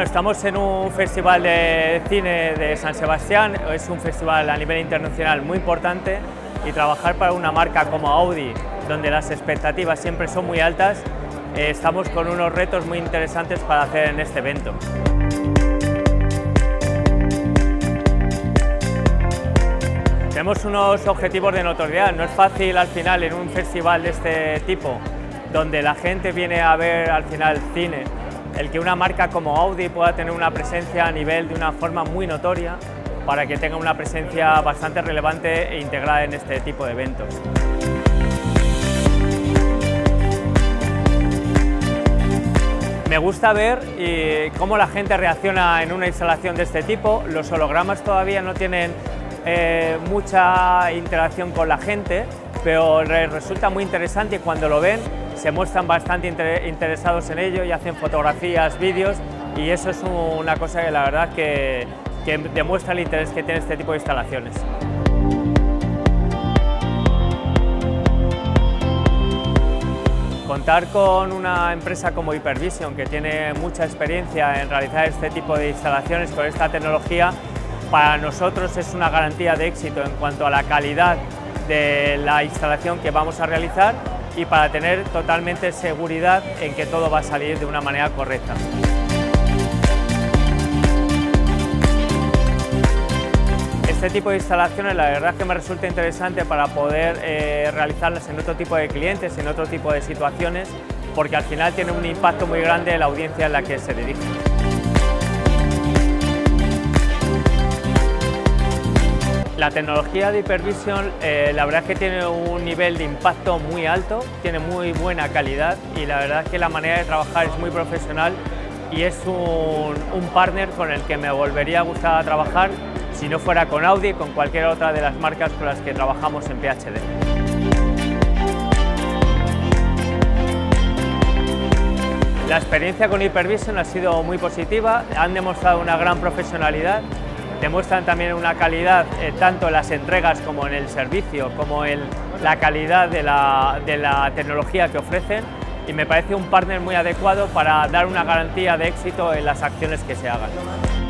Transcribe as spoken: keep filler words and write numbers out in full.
estamos en un festival de cine de San Sebastián, es un festival a nivel internacional muy importante y trabajar para una marca como Audi, donde las expectativas siempre son muy altas, eh, estamos con unos retos muy interesantes para hacer en este evento. Tenemos unos objetivos de notoriedad, no es fácil al final en un festival de este tipo, donde la gente viene a ver al final cine, el que una marca como Audi pueda tener una presencia a nivel de una forma muy notoria para que tenga una presencia bastante relevante e integrada en este tipo de eventos. Me gusta ver y cómo la gente reacciona en una instalación de este tipo. Los hologramas todavía no tienen eh, mucha interacción con la gente, pero les resulta muy interesante y cuando lo ven se muestran bastante inter interesados en ello y hacen fotografías, vídeos, y eso es una cosa que la verdad que, que demuestra el interés que tiene este tipo de instalaciones. Contar con una empresa como Hypervision, que tiene mucha experiencia en realizar este tipo de instalaciones con esta tecnología, para nosotros es una garantía de éxito en cuanto a la calidad de la instalación que vamos a realizar y para tener totalmente seguridad en que todo va a salir de una manera correcta. Este tipo de instalaciones la verdad es que me resulta interesante para poder eh, realizarlas en otro tipo de clientes, en otro tipo de situaciones, porque al final tiene un impacto muy grande en la audiencia en la que se dirige. La tecnología de Hypervision eh, la verdad es que tiene un nivel de impacto muy alto, tiene muy buena calidad y la verdad es que la manera de trabajar es muy profesional y es un, un partner con el que me volvería a gustar trabajar si no fuera con Audi, con cualquier otra de las marcas con las que trabajamos en P H D. La experiencia con Hypervision ha sido muy positiva, han demostrado una gran profesionalidad. Demuestran también una calidad eh, tanto en las entregas como en el servicio, como en la calidad de la, de la tecnología que ofrecen y me parece un partner muy adecuado para dar una garantía de éxito en las acciones que se hagan.